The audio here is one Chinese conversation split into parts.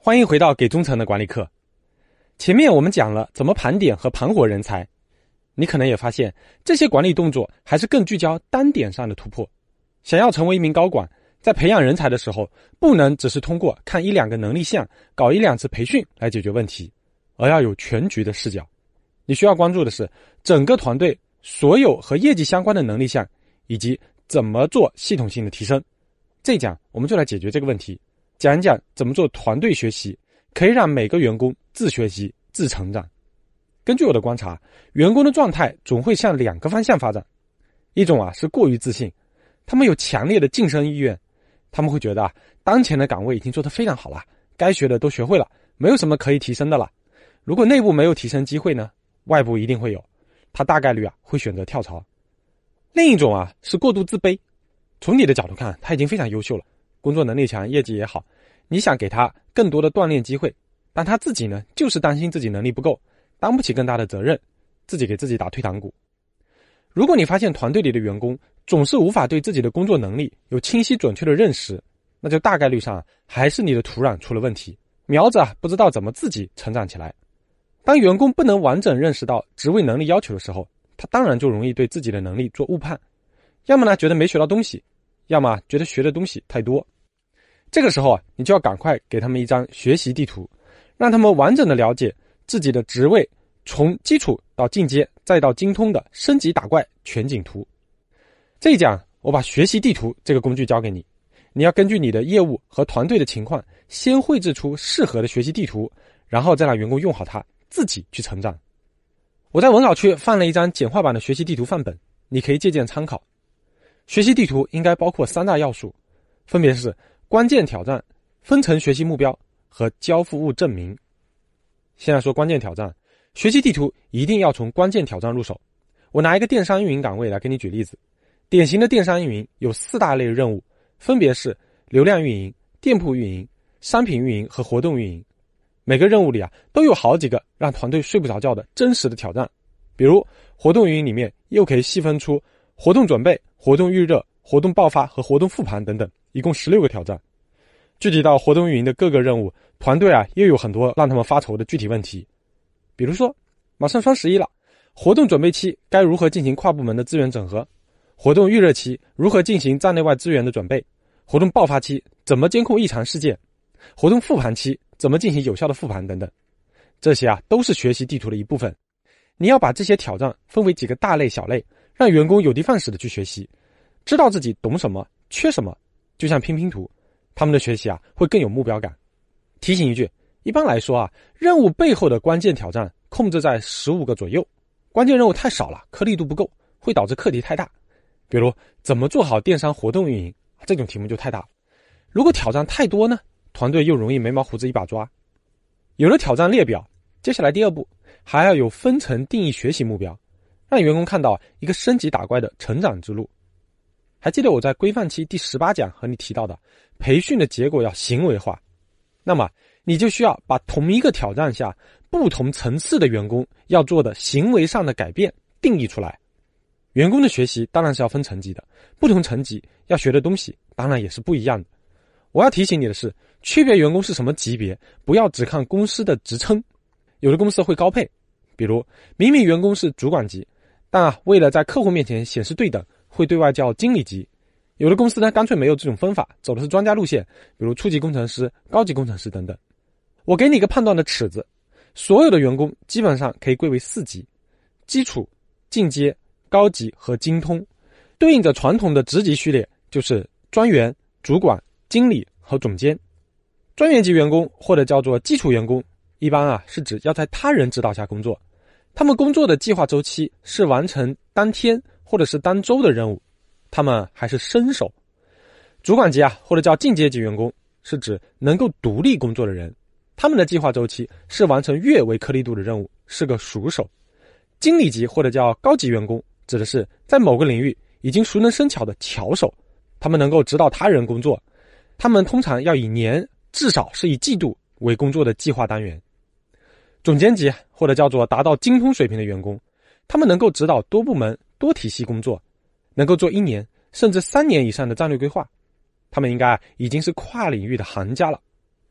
欢迎回到给中层的管理课。前面我们讲了怎么盘点和盘活人才，你可能也发现这些管理动作还是更聚焦单点上的突破。想要成为一名高管，在培养人才的时候，不能只是通过看一两个能力项，搞一两次培训来解决问题，而要有全局的视角。你需要关注的是整个团队所有和业绩相关的能力项，以及怎么做系统性的提升。这一讲我们就来解决这个问题，讲一讲怎么做团队学习，可以让每个员工自学习、自成长。根据我的观察，员工的状态总会向两个方向发展。一种是过于自信，他们有强烈的晋升意愿，他们会觉得当前的岗位已经做得非常好了，该学的都学会了，没有什么可以提升的了。如果内部没有提升机会呢，外部一定会有，他大概率会选择跳槽。另一种是过度自卑，从你的角度看，他已经非常优秀了，工作能力强，业绩也好，你想给他更多的锻炼机会，但他自己呢，就是担心自己能力不够，担不起更大的责任，自己给自己打退堂鼓。如果你发现团队里的员工总是无法对自己的工作能力有清晰准确的认识，那就大概率上还是你的土壤出了问题，苗子不知道怎么自己成长起来。当员工不能完整认识到职位能力要求的时候，他当然就容易对自己的能力做误判，要么呢觉得没学到东西，要么觉得学的东西太多。这个时候你就要赶快给他们一张学习地图，让他们完整的了解自己的职位从基础到进阶再到精通的升级打怪全景图。这一讲我把学习地图这个工具交给你，你要根据你的业务和团队的情况，先绘制出适合的学习地图，然后再让员工用好它，自己去成长。我在文稿区放了一张简化版的学习地图范本，你可以借鉴参考。学习地图应该包括3大要素，分别是关键挑战、分层学习目标和交付物证明。先来说关键挑战，学习地图一定要从关键挑战入手。我拿一个电商运营岗位来给你举例子。典型的电商运营有4大类任务，分别是流量运营、店铺运营、商品运营和活动运营。每个任务里都有好几个让团队睡不着觉的真实的挑战。比如活动运营里面又可以细分出活动准备、活动预热、活动爆发和活动复盘等等，一共16个挑战。具体到活动运营的各个任务，团队又有很多让他们发愁的具体问题。比如说马上双11了，活动准备期该如何进行跨部门的资源整合，活动预热期如何进行站内外资源的准备，活动爆发期怎么监控异常事件，活动复盘期怎么进行有效的复盘等等。这些都是学习地图的一部分。你要把这些挑战分为几个大类小类，让员工有的放矢的去学习，知道自己懂什么缺什么，就像拼拼图，他们的学习会更有目标感。提醒一句，一般来说任务背后的关键挑战控制在15个左右，关键任务太少了，颗粒度不够，会导致课题太大。比如怎么做好电商活动运营，这种题目就太大。如果挑战太多呢，团队又容易眉毛胡子一把抓。有了挑战列表，接下来第2步还要有分层定义学习目标，让员工看到一个升级打怪的成长之路。还记得我在规范期第18讲和你提到的，培训的结果要行为化。那么你就需要把同一个挑战下不同层次的员工要做的行为上的改变定义出来。员工的学习当然是要分层级的，不同层级要学的东西当然也是不一样的。我要提醒你的是，区别员工是什么级别，不要只看公司的职称。有的公司会高配，比如明明员工是主管级，但为了在客户面前显示对等，会对外叫经理级。有的公司呢，干脆没有这种分法，走的是专家路线，比如初级工程师、高级工程师等等。我给你一个判断的尺子，所有的员工基本上可以归为4级：基础、进阶、高级和精通。对应着传统的职级序列就是专员、主管、经理和总监。专员级员工或者叫做基础员工，一般是指要在他人指导下工作，他们工作的计划周期是完成当天或者是当周的任务，他们还是新手。主管级或者叫进阶级员工，是指能够独立工作的人，他们的计划周期是完成月为颗粒度的任务，是个熟手。经理级或者叫高级员工，指的是在某个领域已经熟能生巧的巧手，他们能够指导他人工作，他们通常要以年，至少是以季度为工作的计划单元。总监级或者叫做达到精通水平的员工，他们能够指导多部门多体系工作，能够做1年甚至3年以上的战略规划，他们应该已经是跨领域的行家了。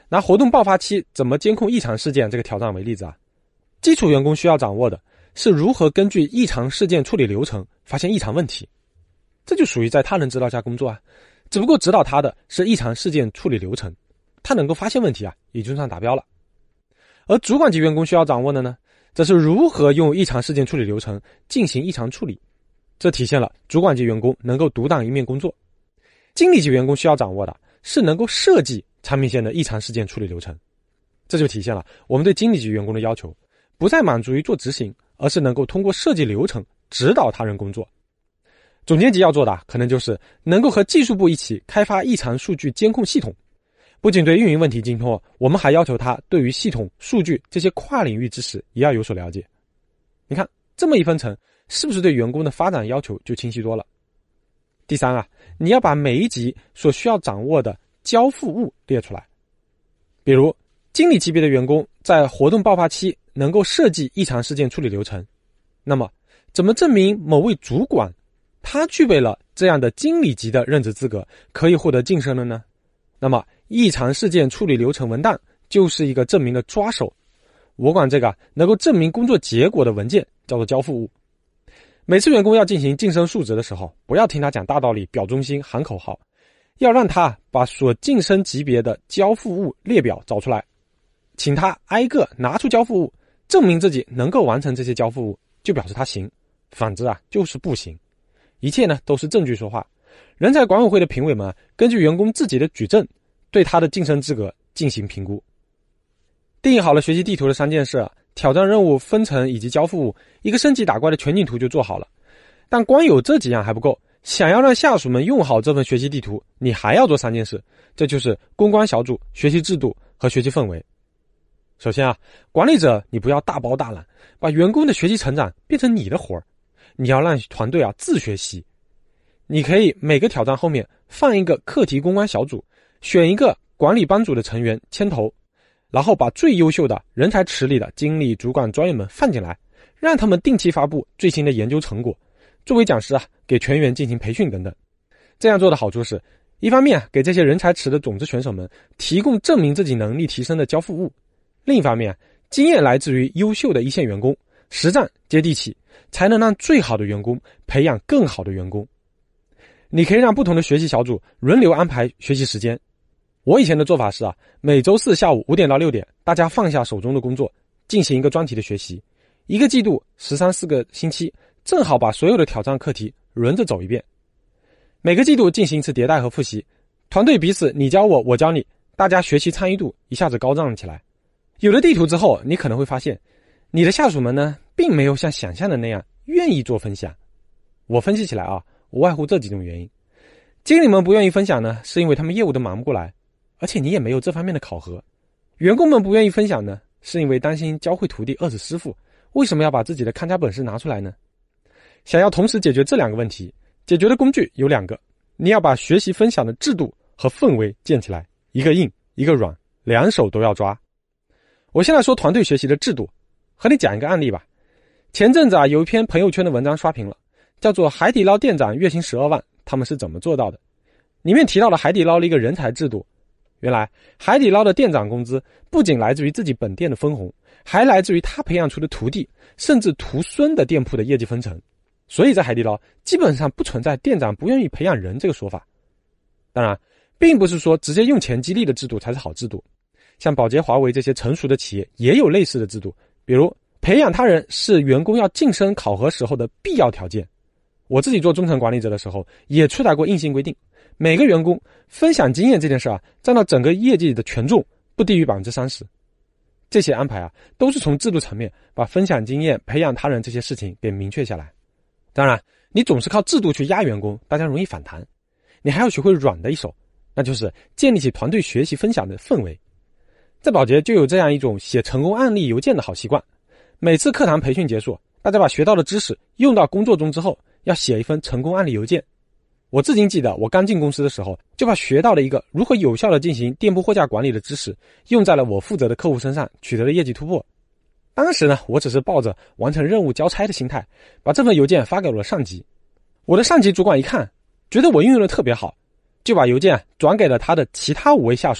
拿活动爆发期怎么监控异常事件这个挑战为例子啊，基础员工需要掌握的是如何根据异常事件处理流程发现异常问题，这就属于在他人指导下工作啊，只不过指导他的是异常事件处理流程，他能够发现问题啊，已经算达标了。而主管级员工需要掌握的呢，则是如何用异常事件处理流程进行异常处理，这体现了主管级员工能够独当一面工作。经理级员工需要掌握的是能够设计产品线的异常事件处理流程，这就体现了我们对经理级员工的要求不再满足于做执行，而是能够通过设计流程指导他人工作。总监级要做的可能就是能够和技术部一起开发异常数据监控系统，不仅对运营问题精通，我们还要求他对于系统、数据这些跨领域知识也要有所了解。你看这么一分成，是不是对员工的发展要求就清晰多了？第三啊，你要把每一级所需要掌握的交付物列出来。比如经理级别的员工在活动爆发期能够设计异常事件处理流程，那么怎么证明某位主管他具备了这样的经理级的任职资格，可以获得晋升了呢？那么异常事件处理流程文档就是一个证明的抓手，我管这个能够证明工作结果的文件叫做交付物。每次员工要进行晋升述职的时候，不要听他讲大道理、表忠心、喊口号，要让他把所晋升级别的交付物列表找出来，请他挨个拿出交付物，证明自己能够完成这些交付物，就表示他行，反之啊就是不行。一切呢都是证据说话。人才管委会的评委们根据员工自己的举证，对他的晋升资格进行评估。定义好了学习地图的3件事，挑战任务分成以及交付物，一个升级打怪的全景图就做好了。但光有这几样还不够，想要让下属们用好这份学习地图，你还要做3件事，这就是公关小组、学习制度和学习氛围。首先啊，管理者你不要大包大揽，把员工的学习成长变成你的活儿，你要让团队自学习。你可以每个挑战后面放一个课题公关小组，选一个管理班组的成员牵头，然后把最优秀的人才池里的经理、主管、专业们放进来，让他们定期发布最新的研究成果，作为讲师给全员进行培训等等。这样做的好处是，一方面给这些人才池的种子选手们提供证明自己能力提升的交付物，另一方面经验来自于优秀的一线员工，实战接地气，才能让最好的员工培养更好的员工。你可以让不同的学习小组轮流安排学习时间。我以前的做法是每周4下午5点到6点，大家放下手中的工作，进行一个专题的学习。一个季度13-14个星期，正好把所有的挑战课题轮着走一遍。每个季度进行一次迭代和复习，团队彼此你教我，我教你，大家学习参与度一下子高涨起来。有了地图之后，你可能会发现，你的下属们呢，并没有像想象的那样愿意做分享。我分析起来无外乎这几种原因。经理们不愿意分享呢，是因为他们业务都忙不过来，而且你也没有这方面的考核。员工们不愿意分享呢，是因为担心教会徒弟饿死师傅，为什么要把自己的看家本事拿出来呢？想要同时解决这2个问题，解决的工具有2个，你要把学习分享的制度和氛围建起来，一个硬一个软，2手都要抓。我现在说团队学习的制度，和你讲一个案例吧。前阵子有一篇朋友圈的文章刷屏了，叫做海底捞店长月薪12万，他们是怎么做到的？里面提到了海底捞的一个人才制度。原来海底捞的店长工资不仅来自于自己本店的分红，还来自于他培养出的徒弟甚至徒孙的店铺的业绩分成。所以在海底捞基本上不存在店长不愿意培养人这个说法。当然并不是说直接用钱激励的制度才是好制度，像宝洁、华为这些成熟的企业也有类似的制度，比如培养他人是员工要晋升考核时候的必要条件。我自己做中层管理者的时候也出台过硬性规定，每个员工分享经验这件事占到整个业绩的权重不低于 30%。 这些安排都是从制度层面把分享经验、培养他人这些事情给明确下来。当然你总是靠制度去压员工，大家容易反弹，你还要学会软的一手，那就是建立起团队学习分享的氛围。在宝洁就有这样一种写成功案例邮件的好习惯，每次课堂培训结束，大家把学到的知识用到工作中之后，要写一份成功案例邮件。我至今记得我刚进公司的时候，就把学到了一个如何有效地进行店铺货架管理的知识用在了我负责的客户身上，取得了业绩突破。当时呢，我只是抱着完成任务交差的心态，把这份邮件发给了上级。我的上级主管一看，觉得我运用的特别好，就把邮件转给了他的其他5位下属，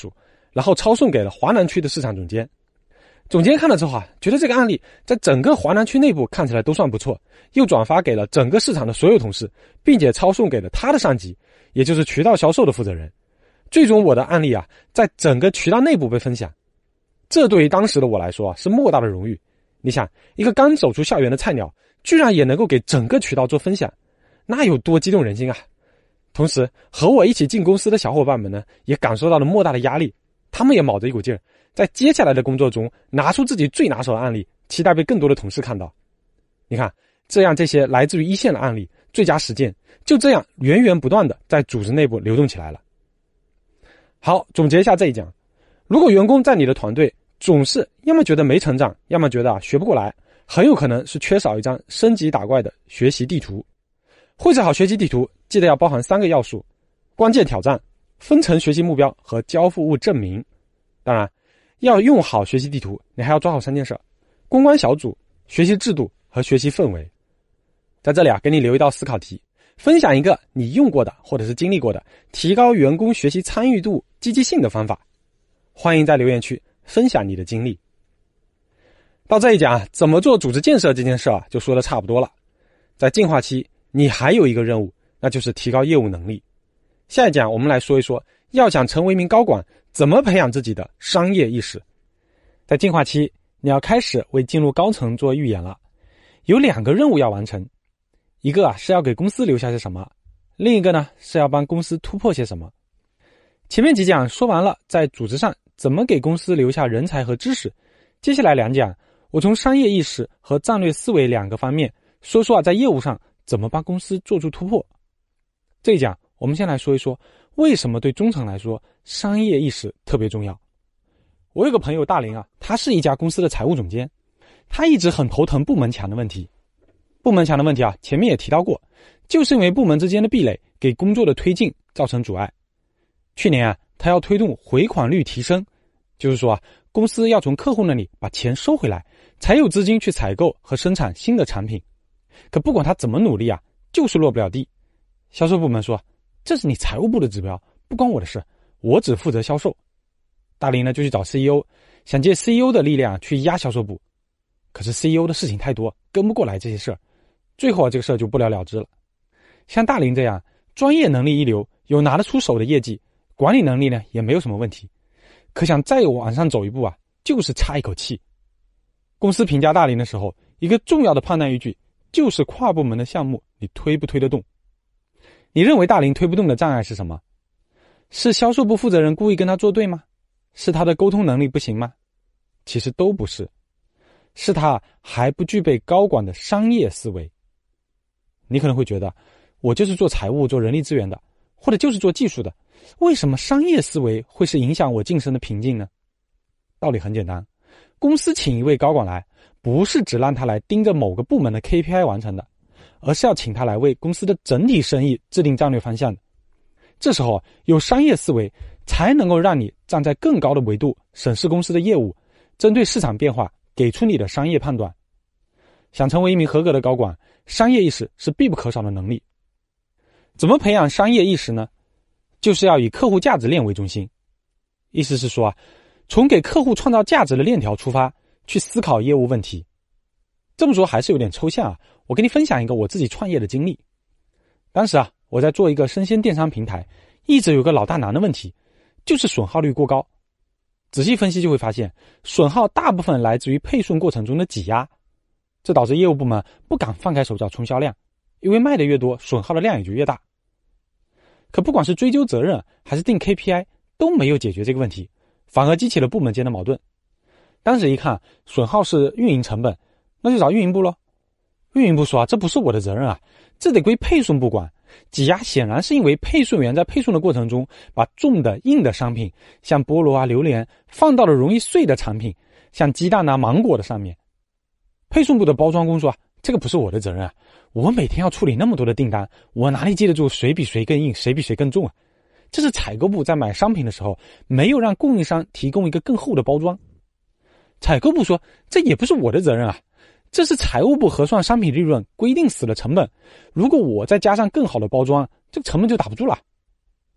然后抄送给了华南区的市场总监。总监看了之后觉得这个案例在整个华南区内部看起来都算不错，又转发给了整个市场的所有同事，并且抄送给了他的上级，也就是渠道销售的负责人。最终我的案例在整个渠道内部被分享，这对于当时的我来说是莫大的荣誉。你想，一个刚走出校园的菜鸟，居然也能够给整个渠道做分享，那有多激动人心啊！同时和我一起进公司的小伙伴们呢，也感受到了莫大的压力，他们也卯着一股劲儿，在接下来的工作中拿出自己最拿手的案例，期待被更多的同事看到。你看，这些来自于一线的案例最佳实践，就这样源源不断的在组织内部流动起来了。好，总结一下这一讲，如果员工在你的团队总是要么觉得没成长，要么觉得学不过来，很有可能是缺少一张升级打怪的学习地图。绘制好学习地图，记得要包含3个要素：关键挑战、分层学习目标和交付物证明。当然，要用好学习地图，你还要抓好3件事：公关小组、学习制度和学习氛围。在这里给你留一道思考题，分享一个你用过的或者是经历过的提高员工学习参与度、积极性的方法。欢迎在留言区分享你的经历。到这一讲怎么做组织建设这件事就说的差不多了。在进化期，你还有一个任务，那就是提高业务能力。下一讲我们来说一说，要想成为一名高管，怎么培养自己的商业意识。在进化期，你要开始为进入高层做预演了。有2个任务要完成，一个是要给公司留下些什么，另一个呢是要帮公司突破些什么。前面几讲说完了在组织上怎么给公司留下人才和知识，接下来2讲我从商业意识和战略思维2个方面说说在业务上怎么帮公司做出突破。这一讲我们先来说一说为什么对中层来说商业意识特别重要。我有个朋友大林他是一家公司的财务总监，他一直很头疼部门墙的问题。部门墙的问题前面也提到过，就是因为部门之间的壁垒给工作的推进造成阻碍。去年他要推动回款率提升，就是说公司要从客户那里把钱收回来，才有资金去采购和生产新的产品。可不管他怎么努力就是落不了地。销售部门说，这是你财务部的指标，不关我的事，我只负责销售。大林呢就去找 CEO， 想借 CEO 的力量去压销售部。可是 CEO 的事情太多，跟不过来这些事儿，最后这个事儿就不了了之了。像大林这样专业能力一流，有拿得出手的业绩，管理能力呢也没有什么问题，可想再往上走一步就是差一口气。公司评价大林的时候，一个重要的判断依据就是跨部门的项目你推不推得动。你认为大林推不动的障碍是什么？是销售部负责人故意跟他作对吗？是他的沟通能力不行吗？其实都不是，是他还不具备高管的商业思维。你可能会觉得，我就是做财务、做人力资源的，或者就是做技术的，为什么商业思维会是影响我晋升的瓶颈呢？道理很简单，公司请一位高管来，不是只让他来盯着某个部门的 KPI 完成的，而是要请他来为公司的整体生意制定战略方向的。这时候有商业思维，才能够让你站在更高的维度审视公司的业务，针对市场变化给出你的商业判断。想成为一名合格的高管，商业意识是必不可少的能力。怎么培养商业意识呢？就是要以客户价值链为中心。意思是说从给客户创造价值的链条出发，去思考业务问题。这么说还是有点抽象我跟你分享一个我自己创业的经历。当时我在做一个生鲜电商平台，一直有个老大难的问题，就是损耗率过高。仔细分析就会发现，损耗大部分来自于配送过程中的挤压，这导致业务部门不敢放开手脚冲销量，因为卖的越多，损耗的量也就越大。可不管是追究责任还是定 KPI， 都没有解决这个问题，反而激起了部门间的矛盾。当时一看损耗是运营成本，那就找运营部咯。运营部说这不是我的责任这得归配送部管。挤压显然是因为配送员在配送的过程中，把重的硬的商品，像菠萝榴莲放到了容易碎的产品，像鸡蛋芒果的上面。配送部的包装工说这个不是我的责任我每天要处理那么多的订单，我哪里记得住谁比谁更硬，谁比谁更重这是采购部在买商品的时候没有让供应商提供一个更厚的包装。采购部说这也不是我的责任这是财务部核算商品利润规定死的成本，如果我再加上更好的包装，这个成本就打不住了。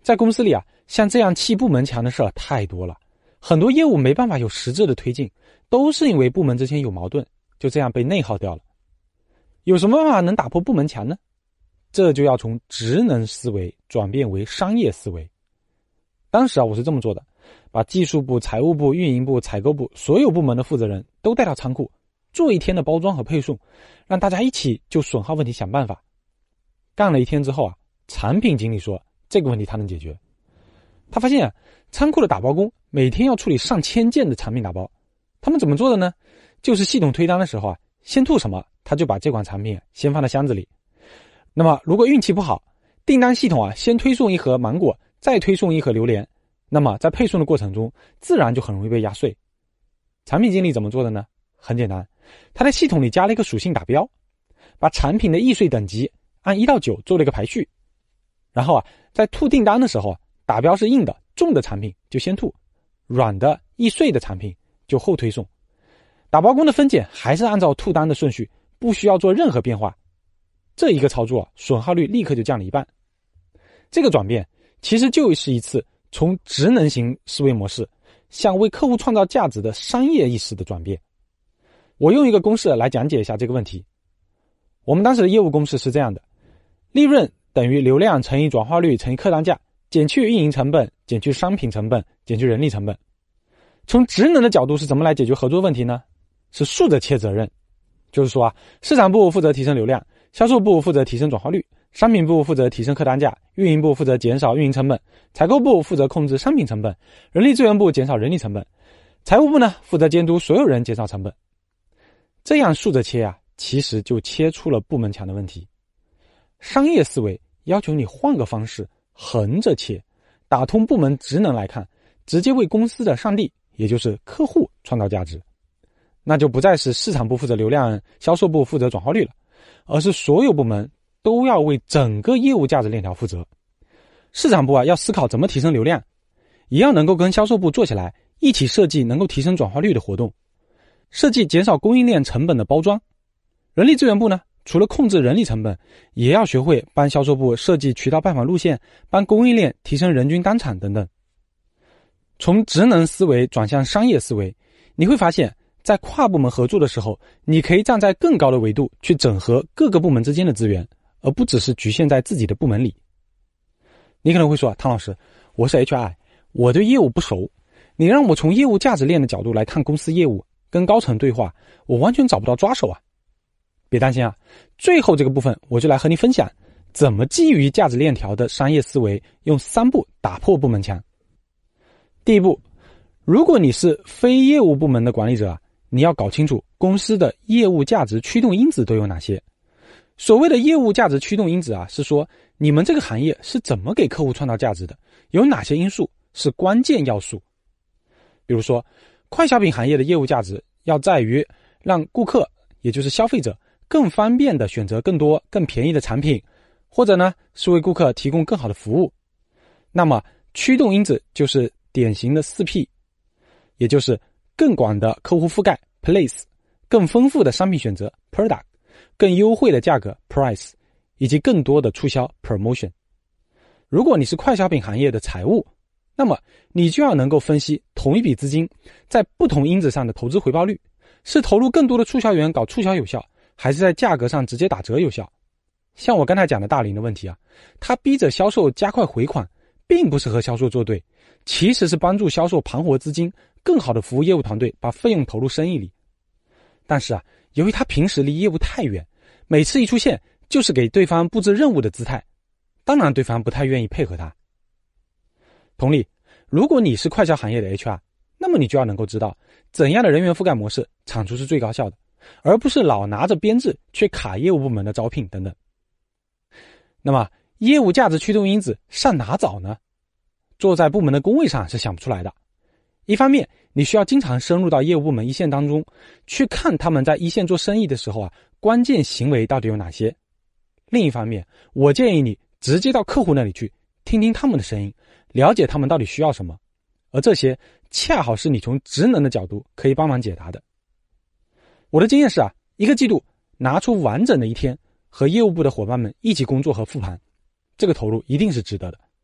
在公司里啊，像这样砌部门墙的事儿太多了，很多业务没办法有实质的推进，都是因为部门之间有矛盾，就这样被内耗掉了。有什么办法能打破部门墙呢？这就要从职能思维转变为商业思维。当时啊，我是这么做的，把技术部、财务部、运营部、采购部所有部门的负责人都带到仓库，做一天的包装和配送，让大家一起就损耗问题想办法。干了一天之后啊，产品经理说这个问题他能解决。他发现啊，仓库的打包工每天要处理上千件的产品打包，他们怎么做的呢？就是系统推单的时候啊，先吐什么他就把这款产品先放在箱子里。那么如果运气不好，订单系统啊先推送一盒芒果，再推送一盒榴莲，那么在配送的过程中自然就很容易被压碎。产品经理怎么做的呢？很简单，他在系统里加了一个属性打标，把产品的易碎等级按1到9做了一个排序，然后啊在吐订单的时候，打标是硬的重的产品就先吐，软的易碎的产品就后推送。打包工的分拣还是按照吐单的顺序，不需要做任何变化。这一个操作损耗率立刻就降了一半。这个转变其实就是一次从职能型思维模式向为客户创造价值的商业意识的转变。我用一个公式来讲解一下这个问题。我们当时的业务公式是这样的：利润等于流量乘以转化率乘以客单价，减去运营成本，减去商品成本，减去人力成本。从职能的角度是怎么来解决合作问题呢？是竖着切责任。就是说啊，市场部负责提升流量，销售部负责提升转化率，商品部负责提升客单价，运营部负责减少运营成本，采购部负责控制商品成本，人力资源部减少人力成本，财务部呢负责监督所有人减少成本。这样竖着切啊，其实就切出了部门墙的问题。商业思维要求你换个方式，横着切，打通部门职能来看，直接为公司的上帝，也就是客户创造价值。那就不再是市场部负责流量，销售部负责转化率了，而是所有部门都要为整个业务价值链条负责。市场部啊要思考怎么提升流量，也要能够跟销售部做起来，一起设计能够提升转化率的活动，设计减少供应链成本的包装。人力资源部呢，除了控制人力成本，也要学会帮销售部设计渠道拜访路线，帮供应链提升人均单产等等。从职能思维转向商业思维，你会发现在跨部门合作的时候，你可以站在更高的维度去整合各个部门之间的资源，而不只是局限在自己的部门里。你可能会说，汤老师，我是 HR， 我对业务不熟，你让我从业务价值链的角度来看公司业务，跟高层对话，我完全找不到抓手啊。别担心啊，最后这个部分我就来和你分享怎么基于价值链条的商业思维，用3步打破部门墙。第一步，如果你是非业务部门的管理者啊，你要搞清楚公司的业务价值驱动因子都有哪些。所谓的业务价值驱动因子啊，是说你们这个行业是怎么给客户创造价值的，有哪些因素是关键要素。比如说，快消品行业的业务价值要在于让顾客，也就是消费者，更方便的选择更多更便宜的产品，或者呢是为顾客提供更好的服务。那么驱动因子就是典型的4P， 也就是更广的客户覆盖 place， 更丰富的商品选择 product， 更优惠的价格 price， 以及更多的促销 promotion。 如果你是快消品行业的财务，那么你就要能够分析同一笔资金在不同因子上的投资回报率，是投入更多的促销员搞促销有效，还是在价格上直接打折有效。像我刚才讲的大林的问题啊，他逼着销售加快回款，并不是和销售作对，其实是帮助销售盘活资金，更好的服务业务团队，把费用投入生意里。但是啊，由于他平时离业务太远，每次一出现就是给对方布置任务的姿态，当然对方不太愿意配合他。同理，如果你是快销行业的 HR， 那么你就要能够知道怎样的人员覆盖模式产出是最高效的，而不是老拿着编制去卡业务部门的招聘等等。那么业务价值驱动因子上哪找呢？坐在部门的工位上是想不出来的。一方面，你需要经常深入到业务部门一线当中，去看他们在一线做生意的时候啊，关键行为到底有哪些。另一方面，我建议你直接到客户那里去，听听他们的声音，了解他们到底需要什么，而这些恰好是你从职能的角度可以帮忙解答的。我的经验是啊，一个季度拿出完整的一天和业务部的伙伴们一起工作和复盘，这个投入一定是值得的。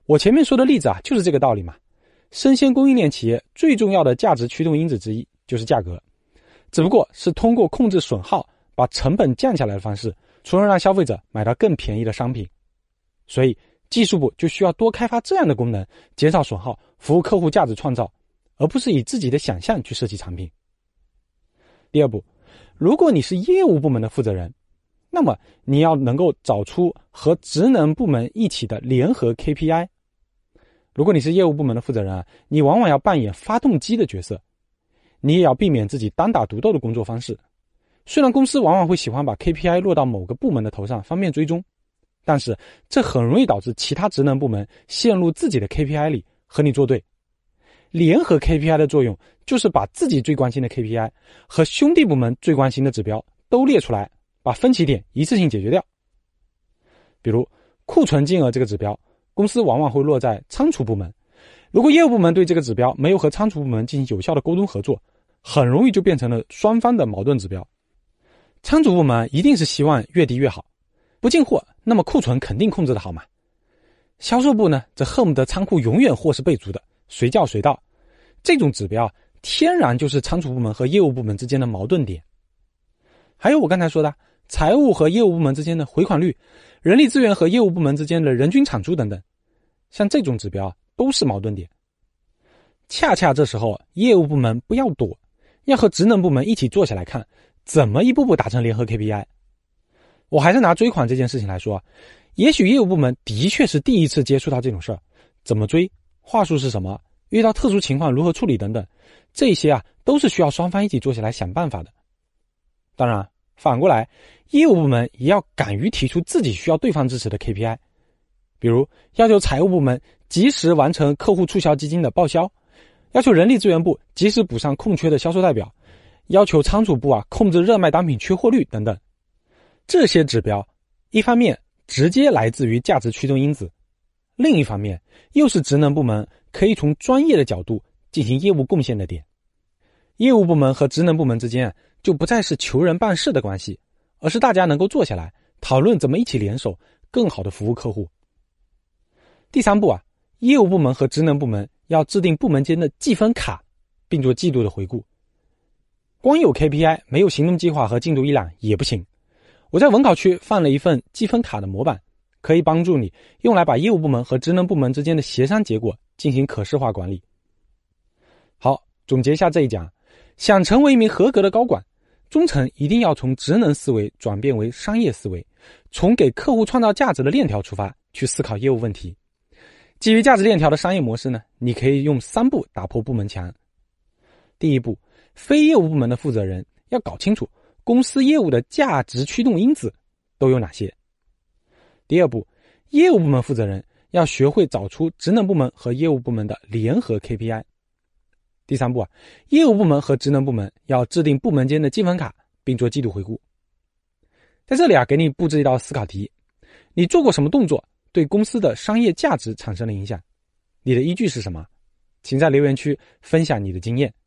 我前面说的例子就是这个道理嘛。生鲜供应链企业最重要的价值驱动因子之一就是价格，只不过是通过控制损耗把成本降下来的方式，从而让消费者买到更便宜的商品。所以技术部就需要多开发这样的功能，减少损耗，服务客户价值创造，而不是以自己的想象去设计产品。第二步，如果你是业务部门的负责人，那么你要能够找出和职能部门一起的联合 KPI。 如果你是业务部门的负责人你往往要扮演发动机的角色，你也要避免自己单打独斗的工作方式。虽然公司往往会喜欢把 KPI 落到某个部门的头上方便追踪，但是这很容易导致其他职能部门陷入自己的 KPI 里和你作对。联合 KPI 的作用就是把自己最关心的 KPI 和兄弟部门最关心的指标都列出来，把分歧点一次性解决掉。比如库存金额这个指标，公司往往会落在仓储部门，如果业务部门对这个指标没有和仓储部门进行有效的沟通合作，很容易就变成了双方的矛盾指标。仓储部门一定是希望越低越好，不进货，那么库存肯定控制得好嘛。销售部呢，则恨不得仓库永远货是备足的，随叫随到。这种指标天然就是仓储部门和业务部门之间的矛盾点。还有我刚才说的财务和业务部门之间的回款率，人力资源和业务部门之间的人均产出等等，像这种指标都是矛盾点。恰恰这时候业务部门不要躲，要和职能部门一起坐下来看怎么一步步达成联合 KPI。 我还是拿追款这件事情来说，也许业务部门的确是第一次接触到这种事儿，怎么追，话术是什么，遇到特殊情况如何处理等等，这些都是需要双方一起坐下来想办法的。当然反过来，业务部门也要敢于提出自己需要对方支持的 KPI， 比如要求财务部门及时完成客户促销基金的报销，要求人力资源部及时补上空缺的销售代表，要求仓储部控制热卖单品缺货率等等。这些指标一方面直接来自于价值驱动因子，另一方面又是职能部门可以从专业的角度进行业务贡献的点。业务部门和职能部门之间就不再是求人办事的关系，而是大家能够坐下来讨论怎么一起联手更好的服务客户。第三步业务部门和职能部门要制定部门间的计分卡，并做季度的回顾。光有 KPI 没有行动计划和进度一览也不行。我在文考区放了一份计分卡的模板，可以帮助你用来把业务部门和职能部门之间的协商结果进行可视化管理。好，总结一下这一讲，想成为一名合格的高管，中层一定要从职能思维转变为商业思维，从给客户创造价值的链条出发去思考业务问题。基于价值链条的商业模式呢，你可以用3步打破部门墙。第一步，非业务部门的负责人要搞清楚公司业务的价值驱动因子都有哪些。第二步，业务部门负责人要学会找出职能部门和业务部门的联合 KPI。第三步业务部门和职能部门要制定部门间的积分卡，并做季度回顾。在这里给你布置一道思考题，你做过什么动作对公司的商业价值产生了影响？你的依据是什么？请在留言区分享你的经验。